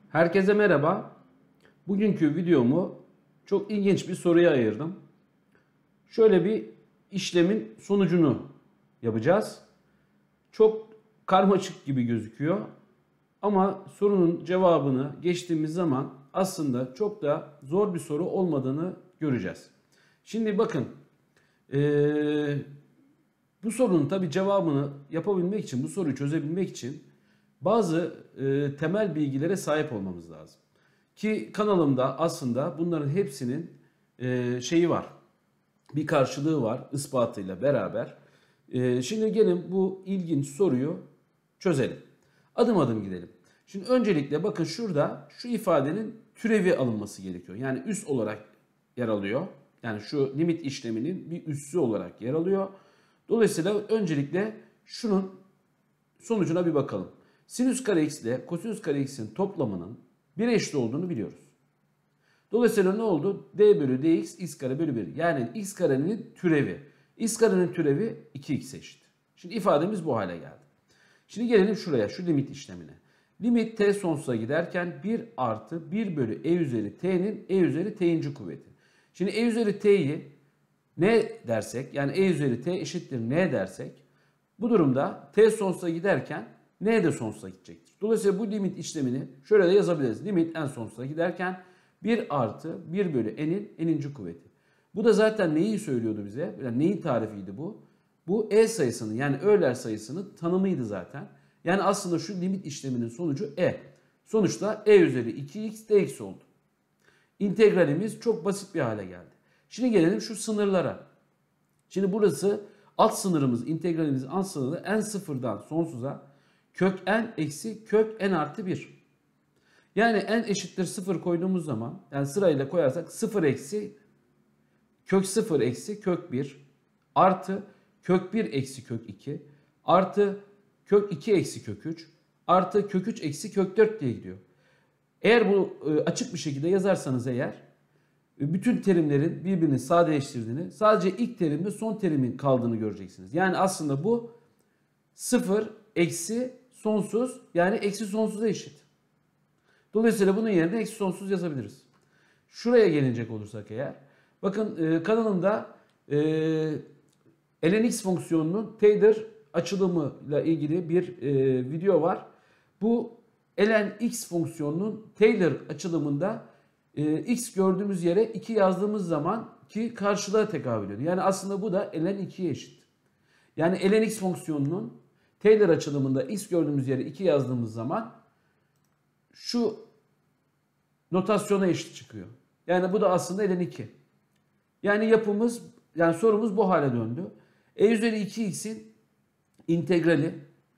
Herkese merhaba. Bugünkü videomu çok ilginç bir soruya ayırdım. Şöyle bir işlemin sonucunu yapacağız. Çok karmaşık gibi gözüküyor. Ama sorunun cevabını geçtiğimiz zaman aslında çok da zor bir soru olmadığını göreceğiz. Şimdi bakın, bu sorunun tabii cevabını yapabilmek için, bu soruyu çözebilmek için bazı temel bilgilere sahip olmamız lazım. Ki kanalımda aslında bunların hepsinin şeyi var. Bir karşılığı var ispatıyla beraber. Şimdi gelin bu ilginç soruyu çözelim. Adım adım gidelim. Şimdi öncelikle bakın şurada şu ifadenin türevi alınması gerekiyor. Yani üs olarak yer alıyor. Yani şu limit işleminin bir üssü olarak yer alıyor. Dolayısıyla öncelikle şunun sonucuna bir bakalım. Sinüs kare x ile kosinüs kare x'in toplamının bir eşit olduğunu biliyoruz. Dolayısıyla ne oldu? D bölü dx x kare bölü 1. Yani x karenin türevi. X karenin türevi 2x eşit. Şimdi ifademiz bu hale geldi. Şimdi gelelim şuraya, şu limit işlemine. Limit t sonsuza giderken 1 artı 1 bölü e üzeri t'nin e üzeri t'inci kuvveti. Şimdi e üzeri t'yi ne dersek, yani e üzeri t eşittir ne dersek, bu durumda t sonsuza giderken n de sonsuza gidecektir. Dolayısıyla bu limit işlemini şöyle de yazabiliriz. Limit n sonsuza giderken 1 artı 1 bölü n'in n'inci kuvveti. Bu da zaten neyi söylüyordu bize? Yani neyin tarifiydi bu? Bu e sayısının, yani Euler sayısının tanımıydı zaten. Yani aslında şu limit işleminin sonucu e. Sonuçta e üzeri 2x dx oldu. İntegralimiz çok basit bir hale geldi. Şimdi gelelim şu sınırlara. Şimdi burası alt sınırımız, integralimiz alt sınırı n sıfırdan sonsuza kök n eksi kök n artı 1. Yani n eşittir 0 koyduğumuz zaman, yani sırayla koyarsak 0 eksi kök 0 eksi kök 1 artı kök 1 eksi kök 2 artı kök 2 eksi kök 3 artı kök 3 eksi kök 4 diye gidiyor. Eğer bu açık bir şekilde yazarsanız eğer, bütün terimlerin birbirini sadeleştirdiğini, sadece ilk terimde son terimin kaldığını göreceksiniz. Yani aslında bu 0 eksi sonsuz, yani eksi sonsuza eşit. Dolayısıyla bunun yerine eksi sonsuz yazabiliriz. Şuraya gelecek olursak eğer, bakın kanalımda ln x fonksiyonunun Taylor açılımıyla ilgili bir video var. Bu ln x fonksiyonunun Taylor açılımında x gördüğümüz yere 2 yazdığımız zaman ki karşılığa tekabül ediyor. Yani aslında bu da ln 2'ye eşit. Yani ln x fonksiyonunun Taylor açılımında x gördüğümüz yere 2 yazdığımız zaman şu notasyona eşit çıkıyor. Yani bu da aslında ln 2. Yani yapımız, yani sorumuz bu hale döndü. E üzeri 2x'in integrali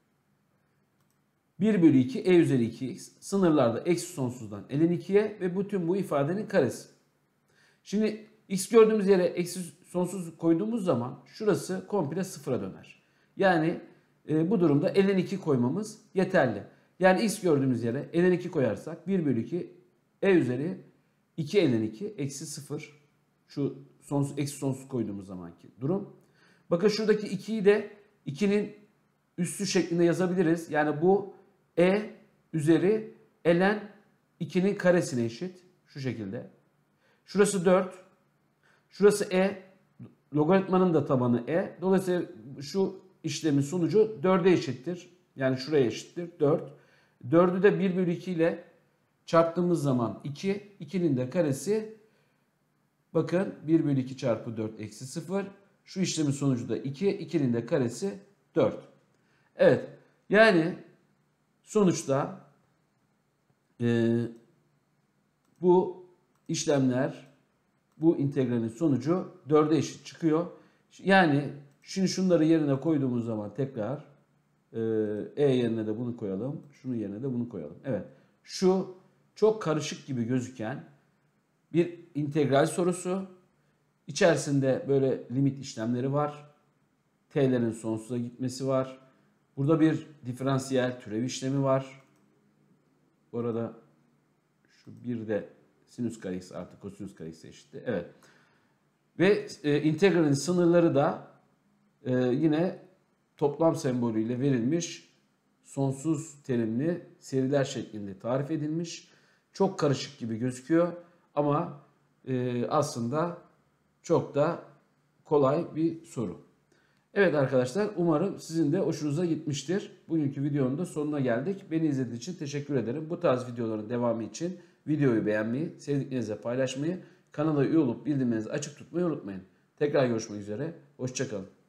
1 bölü 2 e üzeri 2x, sınırlarda eksi sonsuzdan ln 2'ye ve bütün bu ifadenin karesi. Şimdi x gördüğümüz yere eksi sonsuz koyduğumuz zaman şurası komple sıfıra döner. Yani bu durumda ln 2 koymamız yeterli. Yani x gördüğümüz yere ln 2 koyarsak 1 bölü 2 e üzeri 2 ln 2 eksi 0. Şu sonsuz, eksi sonsuz koyduğumuz zamanki durum. Bakın şuradaki 2'yi de 2'nin üssü şeklinde yazabiliriz. Yani bu e üzeri ln 2'nin karesine eşit. Şu şekilde. Şurası 4. Şurası e. Logaritmanın da tabanı e. Dolayısıyla şu işlemin sonucu 4'e eşittir. Yani şuraya eşittir. 4. 4'ü de 1 bölü 2 ile çarptığımız zaman 2. 2'nin de karesi, bakın 1 bölü 2 çarpı 4 eksi 0. Şu işlemin sonucu da 2. 2'nin de karesi 4. Evet. Yani sonuçta bu işlemler, bu integralin sonucu 4'e eşit çıkıyor. Yani şimdi şunları yerine koyduğumuz zaman tekrar e yerine de bunu koyalım. Şunun yerine de bunu koyalım. Evet. Şu çok karışık gibi gözüken bir integral sorusu. İçerisinde böyle limit işlemleri var. T'lerin sonsuza gitmesi var. Burada bir diferansiyel türev işlemi var. Bu arada şu bir de sinüs kare x artı kosinüs kare x eşitti. Evet. Ve integralin sınırları da yine toplam sembolüyle verilmiş, sonsuz terimli seriler şeklinde tarif edilmiş. Çok karışık gibi gözüküyor ama aslında çok da kolay bir soru. Evet arkadaşlar, umarım sizin de hoşunuza gitmiştir. Bugünkü videonun da sonuna geldik. Beni izlediğiniz için teşekkür ederim. Bu tarz videoların devamı için videoyu beğenmeyi, sevdiklerinizle paylaşmayı, kanala üye olup bildirimlerinizi açık tutmayı unutmayın. Tekrar görüşmek üzere. Hoşça kalın.